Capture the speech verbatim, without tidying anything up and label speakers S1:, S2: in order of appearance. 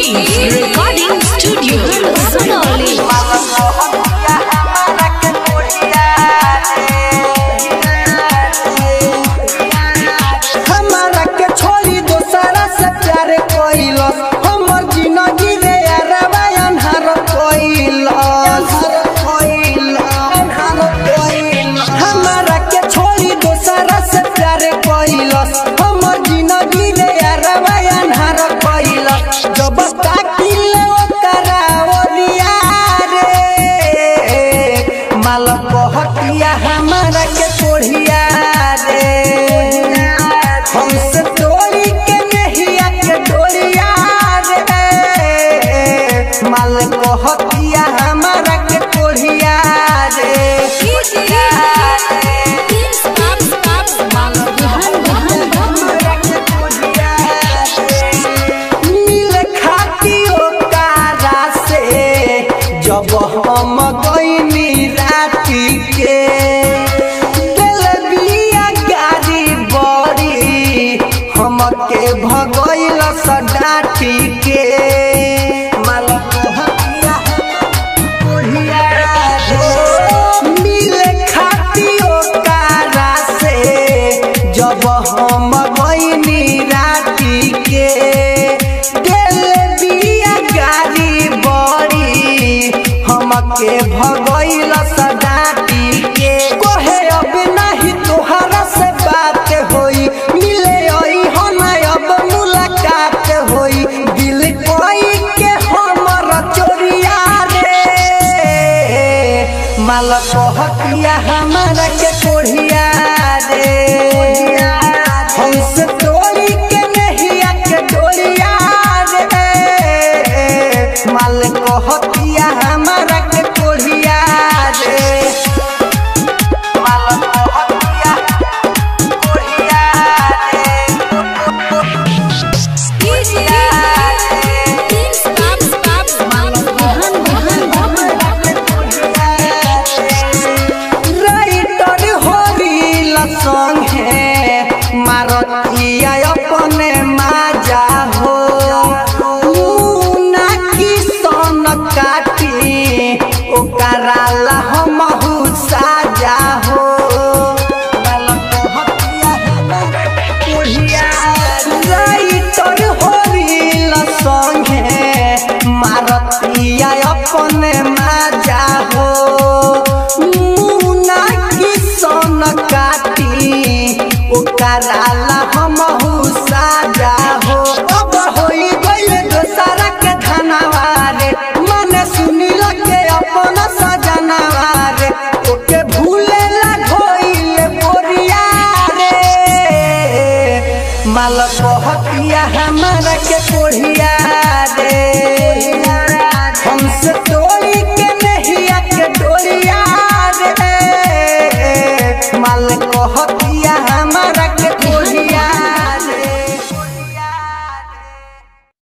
S1: Recording Studio Sonoli।
S2: हमारा के छोड़ी दोसरा से प्यार कोइलस हमर जिंदगी रे अरबा अनहार कोइलस हमारा के छोड़ी दोसरा से प्यार कोइलस हमर जिंदगी रे अरबा अनहार कोइलस जब ताकिले ओकरा ओरिया रे माल कहतिया हमारा के कोढ़िया रे हमसे तोड़ी के नहिया के डोरिया रे माल कहतिया हमारा के कोढ़िया रे मिल खाती ओकरा से जब हम गइनी राती के हमके भगइल सडाठी के माल कहतिया कोढ़िया रे मिले खाती ओकरा से जब हम गइनी राती के दिल बिया गाड़ी बड़ी हमके भगइल सडाठी के कहे अब नहीं तोहरा से बात होई मिले आई होना अब मुलाकात होई दिल कोई के हमर चोरिया रे माल कहतिया हमारा के कोढ़िया रे हमसे तोड़ी के नहिया के डोरिया रे माल कहतिया हमारा के कोढ़िया रे माल कहतिया कोढ़िया राइटर होरिल संगे मारतिया अपने माजा हो मुना की सन काटी ओकरा ला हमहु साजा हो राइटर होरिल संगे मारतिया अपने माजा हो मुना की सन काटी ओकरा ला हमहु साजा हो अब होई गइल दोसरा के धनवा रे मने सुनिल के अपन सजनवा रे ओके भूले ला गइल बोरिया रे माल कहतिया हमारा के कोढ़िया